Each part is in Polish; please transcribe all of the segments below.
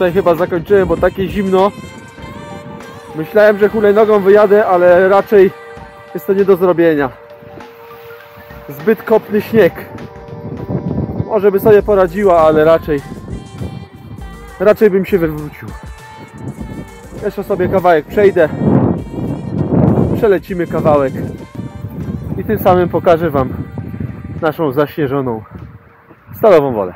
tutaj chyba zakończyłem, bo takie zimno. Myślałem, że hulajnogą wyjadę, ale raczej jest to nie do zrobienia. Zbyt kopny śnieg. Może by sobie poradziła, ale raczej bym się wywrócił. Jeszcze sobie kawałek przejdę. Przelecimy kawałek i tym samym pokażę Wam naszą zaśnieżoną Stalową Wolę.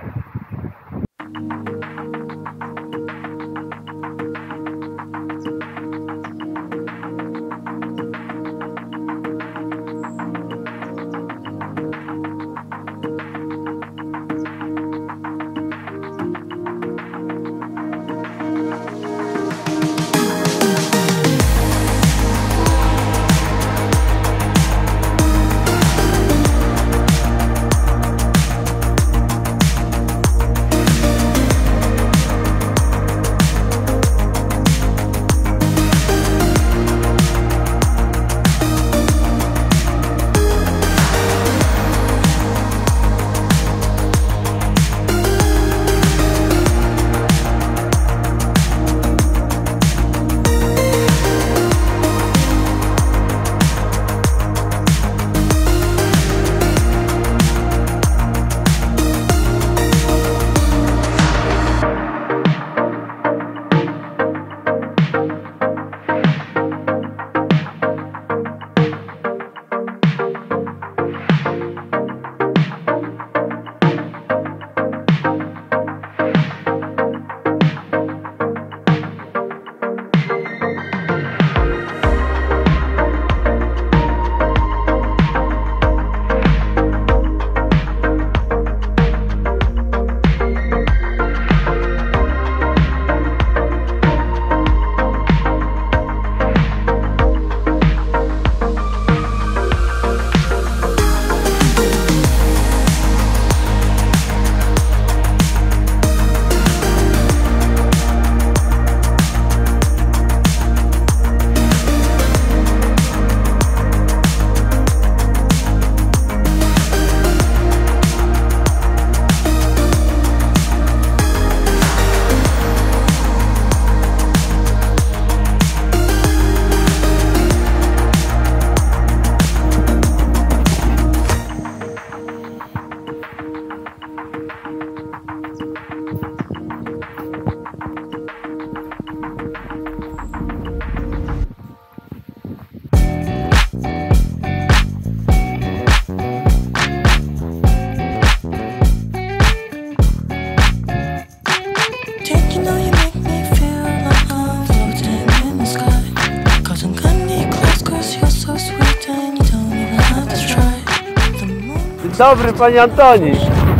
Dzień dobry, Pani Antoni.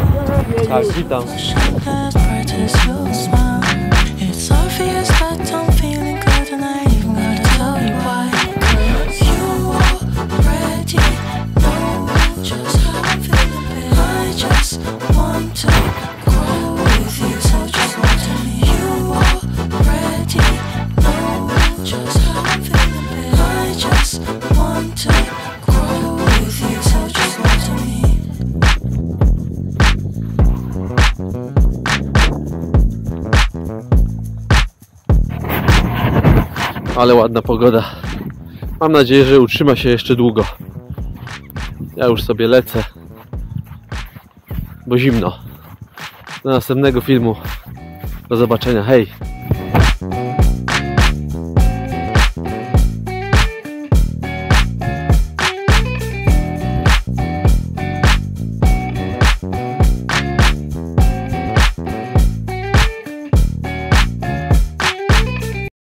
Tak, witam. Ale ładna pogoda. Mam nadzieję, że utrzyma się jeszcze długo. Ja już sobie lecę, bo zimno. Do następnego filmu. Do zobaczenia. Hej!